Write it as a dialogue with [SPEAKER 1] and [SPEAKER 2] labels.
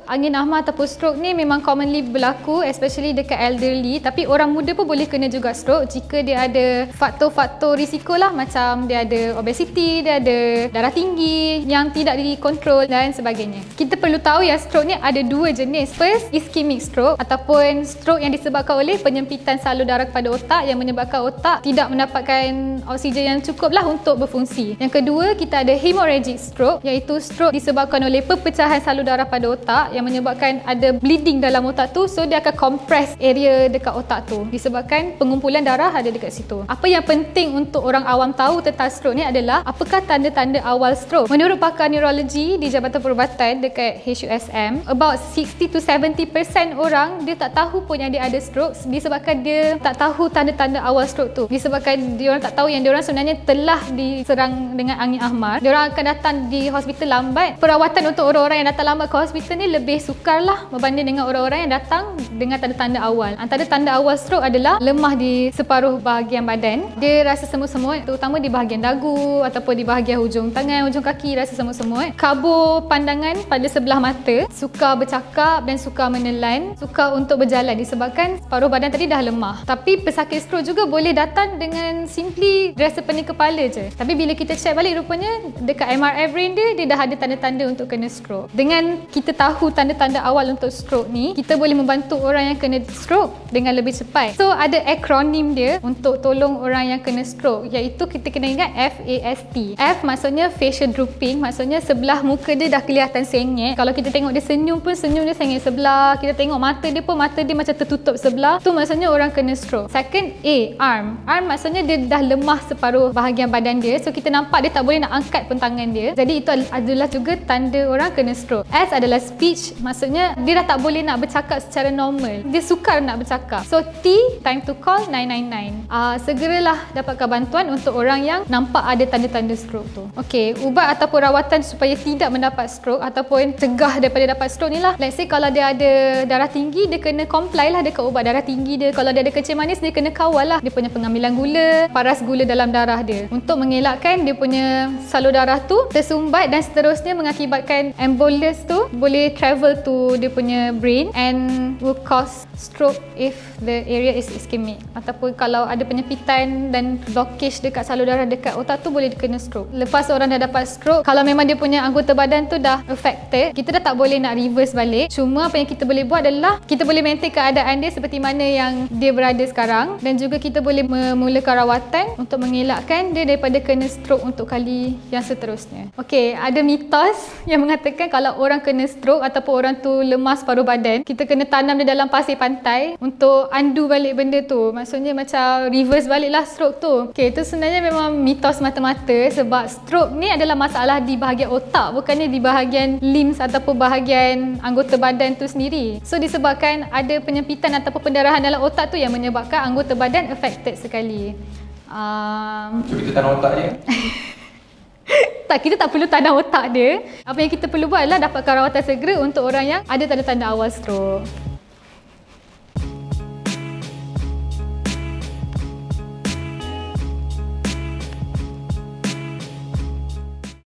[SPEAKER 1] angin ahmad ataupun stroke ni memang commonly berlaku, especially dekat elderly. Tapi orang muda pun boleh kena juga stroke jika dia ada faktor-faktor risiko lah, macam dia ada obesity, dia ada darah tinggi yang tidak dikontrol dan sebagainya. Kita perlu tahu yang stroke ni ada dua jenis. First, ischemic stroke ataupun stroke yang disebabkan oleh penyempitan salur darah kepada otak yang menyebabkan otak tidak mendapatkan oksigen yang cukup lah untuk berfungsi. Yang kedua, kita ada hemorrhagic stroke, iaitu stroke disebabkan oleh perpecahan salur darah pada otak yang menyebabkan ada bleeding dalam otak tu, so dia akan compress area dekat otak tu disebabkan pengumpulan darah ada dekat situ. Apa yang penting untuk orang awam tahu tentang stroke ni adalah apakah tanda-tanda awal stroke. Menurut pakar neurologi di Jabatan Perubatan dekat HUSM, about 60 to 70% orang dia tak tahu pun yang dia ada stroke disebabkan dia tak tahu tanda-tanda awal stroke tu. Disebabkan dia orang tak tahu yang dia orang sebenarnya telah diserang dengan angin ahmad. Dia orang akan datang di hospital lambat. Perawatan untuk orang-orang yang datang lambat ke hospital ni lebih sukar lah berbanding dengan orang-orang yang datang dengan tanda-tanda awal. Antara tanda awal stroke adalah lemah di separuh bahagian badan. Dia rasa semut-semut, terutama di bahagian dagu ataupun di bahagian hujung tangan, hujung kaki rasa semut-semut. Kabur pandangan pada sebelah mata, sukar bercakap dan sukar menelan, sukar untuk berjalan disebabkan separuh badan tadi dah lemah. Tapi pesakit stroke juga boleh datang dengan simply rasa pening kepala je. Tapi bila kita check balik, rupanya dekat MRI brain dia dah ada tanda-tanda untuk kena stroke. Dengan kita tahu tanda-tanda awal untuk stroke ni, kita boleh membantu orang yang kena stroke dengan lebih cepat. So ada akronim dia untuk tolong orang yang kena stroke, iaitu kita kena ingat FAST. F maksudnya facial drooping, maksudnya sebelah muka dia dah kelihatan sengit. Kalau kita tengok dia senyum pun senyum dia sengit sebelah. Kita tengok mata dia pun mata dia macam tertutup sebelah. Tu maksudnya orang kena stroke. Second, A, arm. Arm maksudnya dia dah lemah separuh bahagian badan dia. So kita nampak dia tak boleh nak angkat pun tangan dia. Jadi itu adalah juga tanda orang kena stroke. S adalah speech, maksudnya dia dah tak boleh nak bercakap secara normal. Dia sukar nak bercakap. So T, time to call 999. Segeralah dapatkan bantuan untuk orang yang nampak ada tanda-tanda stroke tu. Okey, ubat ataupun rawatan supaya tidak mendapat stroke ataupun cegah daripada dapat stroke ni lah. Let's say kalau dia ada darah tinggi, dia kena comply lah dekat ubat darah tinggi dia. Kalau dia ada kencing manis, dia kena kawal lah dia punya pengambilan gula, paras gula dalam darah dia untuk mengelakkan dia punya salur darah tu tersumbat dan seterusnya mengakibatkan embolus tu boleh travel to dia punya brain and will cause stroke if the area is ischemic. Ataupun kalau ada penyempitan dan blockage dekat salur darah dekat otak tu, boleh kena stroke. Lepas orang dah dapat stroke, kalau memang dia punya anggota badan tu dah affected, kita dah tak boleh nak reverse balik. Cuma apa yang kita boleh buat adalah kita boleh maintain keadaan dia seperti mana yang dia berada sekarang, dan juga kita boleh memulakan rawatan untuk mengelakkan dia daripada kena stroke untuk kali yang seterusnya. Okey, ada mitos yang mengatakan kalau orang kena stroke ataupun orang tu lemas paruh badan, kita kena tanam dia dalam pasir pantai untuk undo balik benda tu. Maksudnya macam reverse baliklah stroke tu. Okey, itu sebenarnya memang mitos mata-mata, sebab stroke ni adalah masalah di bahagian otak, bukannya di bahagian limbs ataupun bahagian anggota badan tu sendiri. So disebabkan ada penyempitan ataupun pendarahan dalam otak tu yang menyebabkan anggota badan affected sekali.
[SPEAKER 2] So kita tanam otak je?
[SPEAKER 1] Tak, kita tak perlu tanam otak dia. Apa yang kita perlu buat adalah dapatkan rawatan segera untuk orang yang ada tanda-tanda awal stroke.